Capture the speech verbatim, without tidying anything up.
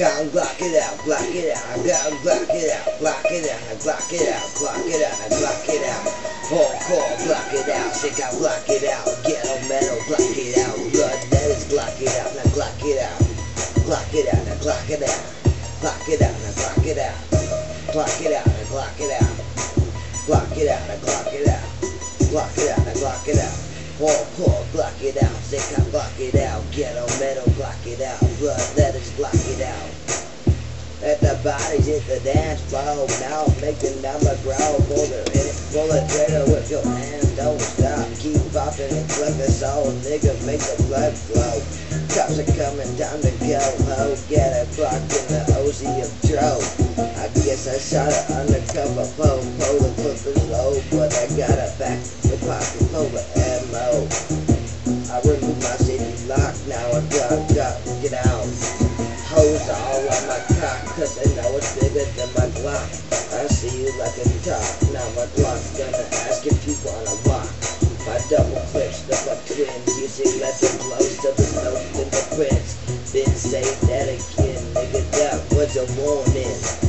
gotta Glock it out, Glock it out, I gotta Glock it out, Glock it out, I Glock it out, Glock it out, I Glock it out. Horrorcore, Glock it out, sick I Glock it out, ghetto metal, Glock it out, bloodletters, Glock it out, now Glock it out, Glock it out, now Glock it out, Glock it out, now Glock it out, Glock it out, now Glock it out, Glock it out, now Glock it out, Glock it out, now Glock it out. Horrorcore, Glock it out, sick I Glock it out, ghetto metal, Glock it out, bloodletters, Glock it out. Let the bodies hit the dance floor, now make the number grow, pull the hit it, pull the trigger with your hands, don't stop, keep popping and click the soul, nigga, make the blood flow. Cops are coming, time to go, ho, get it blocked in the O Z of Tro. I guess I shot an undercover popo, the clip is low, but I got it back, the pocket full of ammo. I removed my city lock, now I got, got, get out. Hoes all on my cock, cause I know it's bigger than my Glock. I see you like a top, now my Glock's gonna ask if you wanna walk. My double clips, the fuck twins, you see let them close to the snow in the prints. Been saying that again, nigga, that was a warning.